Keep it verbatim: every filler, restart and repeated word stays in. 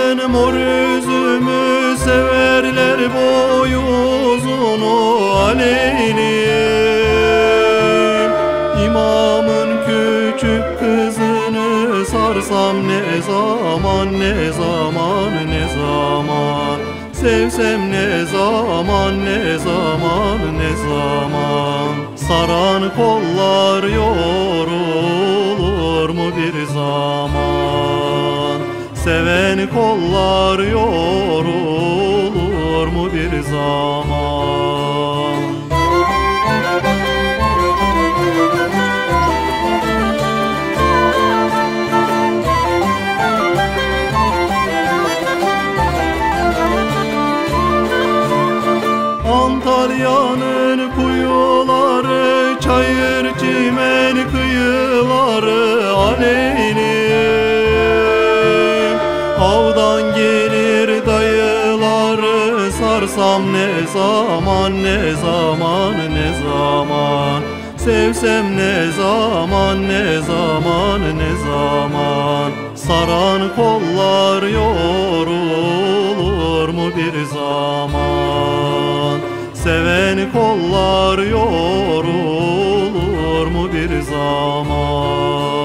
Talyanın mor üzümü severler boyu uzunu aleylim. İmamın küçük kızını sarsam ne zaman ne zaman ne zaman, sevsem ne zaman ne zaman ne zaman. Saran kollar yorulur mu bir zaman, seven kollar yorulur mu bir zaman. Antalya'nın kuyuları, çayır çimen kıyıları aleylim. Avdan gelir dayıları, sarsam ne zaman ne zaman ne zaman, sevsem ne zaman ne zaman ne zaman. Saran kollar yorulur mu bir zaman, seven kollar yorulur mu bir zaman.